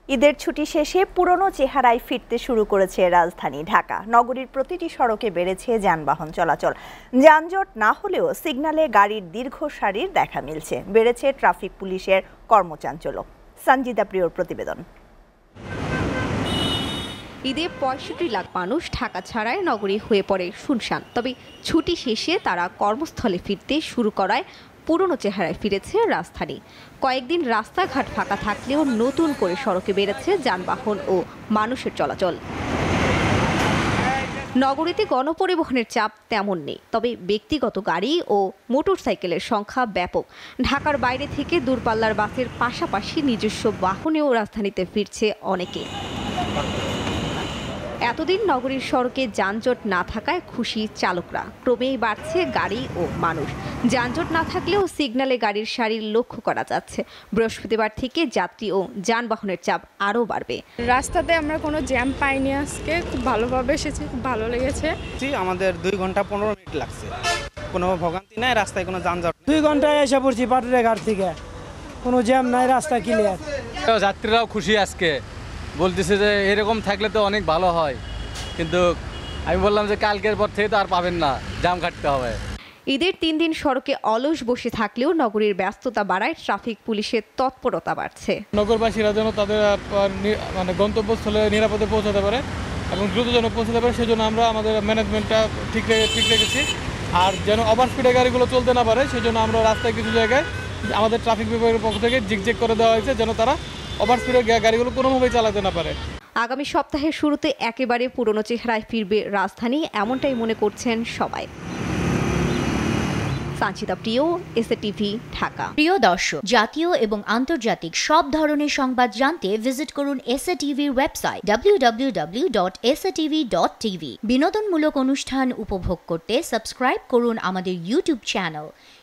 ঈদের ছুটি শেষে পুরনো চেহারায় ফিরতে শুরু করেছে রাজধানী ঢাকা। নগরীর প্রতিটি সড়কে বেড়েছে যানবাহন চলাচল। যানজট না হলেও সিগন্যালে গাড়ির দীর্ঘ সারির দেখা মিলছে। বেড়েছে ট্রাফিক পুলিশের কর্মচাঞ্চল্য। সঞ্জিতা প্রিয়র প্রতিবেদন। ঈদে ৬৫ লাখ মানুষ ঢাকা ছাড়ায় নগরী হয়ে পড়ে শুনশান। তবে ছুটি শেষে তারা কর্মস্থলে ফিরতে শুরু করায় পুরনো চেহারায় ফিরেছে রাজধানী। কয়েকদিন রাস্তাঘাট ফাঁকা থাকলেও নতুন করে সড়কে বেড়েছে যানবাহন ও মানুষের চলাচল। নগরীতে গণপরিবহনের চাপ তেমন নেই, তবে ব্যক্তিগত গাড়ি ও মোটরসাইকেলের সংখ্যা ব্যাপক। ঢাকার বাইরে থেকে দূরপাল্লার বাসের পাশাপাশি নিজস্ব বাহনেও রাজধানীতে ফিরছে অনেকে। এতদিন নগরীর সড়কে যানজট না থাকায় খুশি চালকরা। ক্রমেই বাড়ছে গাড়ি ও মানুষ। যানজট না থাকলেও সিগন্যালে গাড়ির সারি লক্ষ্য করা যাচ্ছে। বৃহস্পতিবার থেকে যাত্রী ও যানবাহনের চাপ আরও বাড়বে। রাস্তাতে আমরা কোনো জ্যাম পাইনি, আজকে খুব ভালোভাবে এসেছি, খুব ভালো লেগেছে। আমাদের 2 ঘন্টা 15 মিনিট লাগছে, কোনো ভোগান্তি নাই, রাস্তায় কোনো যানজট। 2 ঘন্টায় এসে পড়ছি পাটুরিয়া ঘাট থেকে, কোনো জ্যাম নাই, রাস্তা ক্লিয়ার। যাত্রীরাও খুশি আজকে, বলতেছে যে এরকম থাকলে তো অনেক ভালো হয়, কিন্তু আমি বললাম যে কালকের পর থেকে তো আর পাবেন না, জ্যাম কাটতে হবে। ঈদের 3 দিন সড়কে অলস বসে থাকলেও নগরীর ব্যস্ততা বাড়ায় ট্রাফিক পুলিশের তৎপরতা বাড়ছে। নগরবাসীরা যেন তাদের গন্তব্যস্থলে নিরাপদে পৌঁছাতে পারে এবং দ্রুত যেন পৌঁছাতে পারে, সেজন্য আমরা আমাদের ম্যানেজমেন্টটা ঠিক রেখেছি। আর যেন ওভারস্পিডে গাড়িগুলো চলতে না পারে, সেজন্য আমরা রাস্তায় কিছু জায়গায় আমাদের ট্রাফিক বিভাগের পক্ষ থেকে জিগজেগ করে দেওয়া হয়েছে, যেন তারা ওভারস্পিডে গাড়িগুলো কোনোভাবেই চালাতে না পারে। আগামী সপ্তাহের শুরুতে একেবারে পুরনো চেহারায় ফিরবে রাজধানী, এমনটাই মনে করছেন সবাই। সঞ্জিতা প্রিয়, SATV ঢাকা। প্রিয় দর্শক, জাতীয় এবং আন্তর্জাতিক সব ধরনের সংবাদ জানতে ভিজিট করুন SATV ওয়েবসাইট www.satv.tv। বিনোদনমূলক অনুষ্ঠান উপভোগ করতে সাবস্ক্রাইব করুন আমাদের ইউটিউব চ্যানেল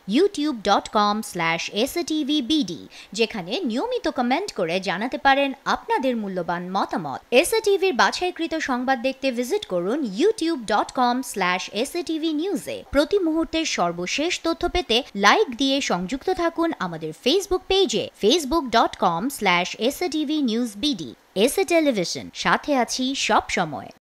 youtube.com/satvbd, যেখানে নিয়মিত কমেন্ট করে জানাতে পারেন আপনাদের মূল্যবান মতামত। SATVর বাছাইকৃত সংবাদ দেখতে ভিজিট করুন youtube.com/SATV নিউজে। প্রতি মুহূর্তের সর্বশেষ তথ্য পেতে লাইক দিয়ে সংযুক্ত থাকুন আমাদের ফেসবুক পেজে facebook.com/SATV News BD। SA television, সাথে আছি সব সময়।